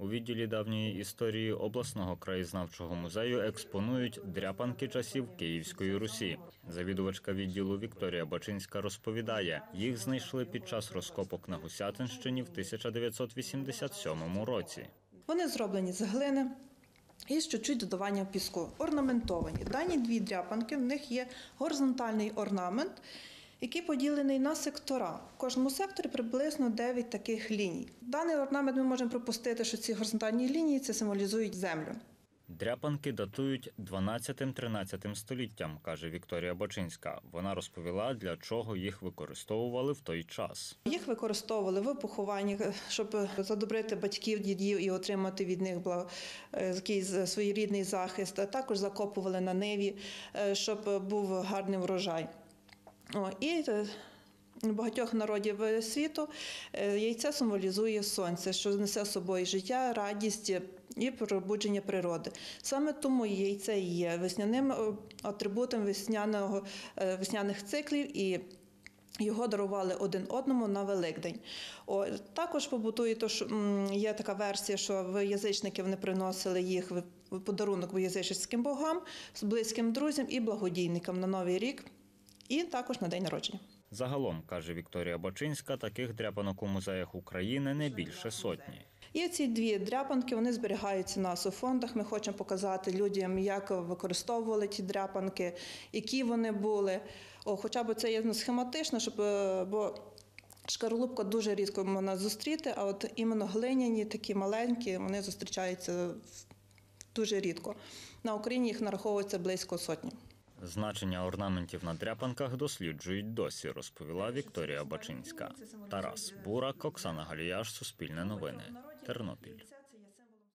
У відділі давньої історії обласного краєзнавчого музею експонують дряпанки часів Київської Русі. Завідувачка відділу Вікторія Бачинська розповідає, їх знайшли під час розкопок на Гусятинщині в 1987 році. Вони зроблені з глини і з чуть-чуть додаванням піску, орнаментовані. Дані дві дряпанки, в них є горизонтальний орнамент, який поділений на сектора. В кожному секторі приблизно 9 таких ліній. Даний орнамент ми можемо припустити, що ці горизонтальні лінії це символізують землю. Дряпанки датують 12-13 століттям, каже Вікторія Бачинська. Вона розповіла, для чого їх використовували в той час. Їх використовували в похованнях, щоб задобрити батьків, дідів і отримати від них якийсь своєрідний захист. Також закопували на ниві, щоб був гарний врожай. І багатьох народів світу яйце символізує сонце, що несе з собою життя, радість і пробудження природи. Саме тому яйце є весняним атрибутом весняних циклів і його дарували один одному на Великдень. Також побутує, що є така версія, що язичники вони приносили їх в подарунок язичницьким богам, близьким друзям і благодійникам на Новий рік і також на день народження. Загалом, каже Вікторія Бачинська, таких дряпанок у музеях України не більше сотні. І ці дві дряпанки, вони зберігаються у нас у фондах. Ми хочемо показати людям, як використовували ті дряпанки, які вони були. Хоча б це є схематично, бо шкаралупка дуже рідко можна зустріти, а от іменно глиняні, такі маленькі, вони зустрічаються дуже рідко. На Україні їх нараховується близько сотні. Значення орнаментів на дряпанках досліджують досі, розповіла Вікторія Бачинська. Тарас Бурак, Оксана Галіяш, Суспільне новини, Тернопіль.